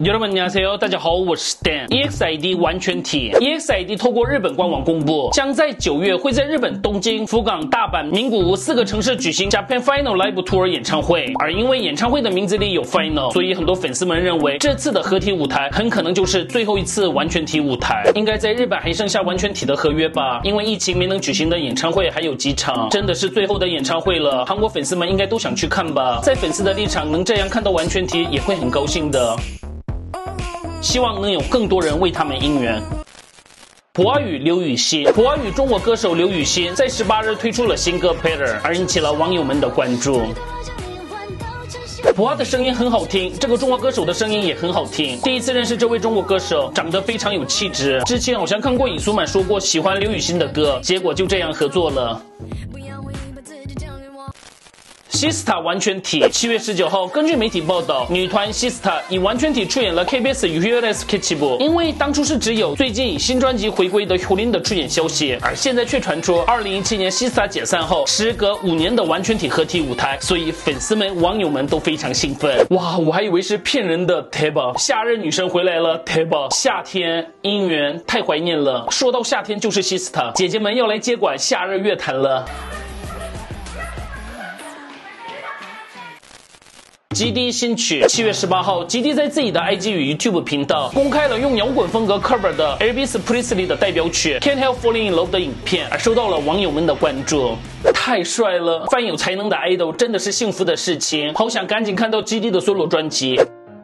여러분 안녕하세요，大家好，我是 Dan。EXID 完全体 ，EXID 透过日本官网公布，将在9月会在日本东京、福冈、大阪、名古屋4个城市举行 Japan Final Live Tour 演唱会。而因为演唱会的名字里有 Final， 所以很多粉丝们认为这次的合体舞台很可能就是最后一次完全体舞台。应该在日本还剩下完全体的合约吧？因为疫情没能举行的演唱会还有几场，真的是最后的演唱会了。韩国粉丝们应该都想去看吧？在粉丝的立场，能这样看到完全体也会很高兴的。希望能有更多人为他们应援。普洱与刘雨昕，普洱与中国歌手刘雨昕在18日推出了新歌 Better， 而引起了网友们的关注。普洱的声音很好听，这个中国歌手的声音也很好听。第一次认识这位中国歌手，长得非常有气质。之前好像看过尹苏满说过喜欢刘雨昕的歌，结果就这样合作了。Sistar 完全体7月19号，根据媒体报道，女团 Sistar 以完全体出演了 KBS UHS Kichibu。因为当初是只有最近以新专辑回归的 Hyolyn 的出演消息，而现在却传出2017年 Sistar 解散后，时隔5年的完全体合体舞台，所以粉丝们、网友们都非常兴奋。哇，我还以为是骗人的 Teba， 夏日女神回来了 Teba， 夏天姻缘太怀念了。说到夏天就是 Sistar， 姐姐们要来接管夏日乐坛了。GD 新曲7月18号 ，GD 在自己的 IG 与 YouTube 频道公开了用摇滚风格 cover 的 Elvis Presley 的代表曲 Can't Help Falling in Love 的影片，而受到了网友们的关注。太帅了，犯有才能的 idol 真的是幸福的事情，好想赶紧看到 GD 的 solo 专辑。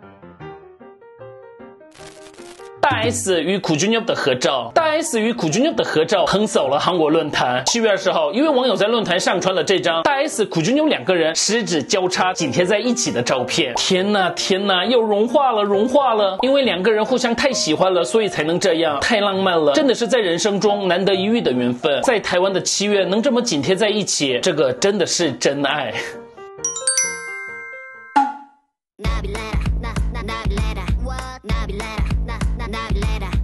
大 S 与苦君妞的合照，大 S 与苦君妞的合照横扫了韩国论坛。7月20号，一位网友在论坛上传了这张大 S、苦君妞2个人十指交叉紧贴在一起的照片。天哪，天哪，要融化了，融化了！因为2个人互相太喜欢了，所以才能这样，太浪漫了，真的是在人生中难得一遇的缘分。在台湾的7月能这么紧贴在一起，这个真的是真爱。Nabi later.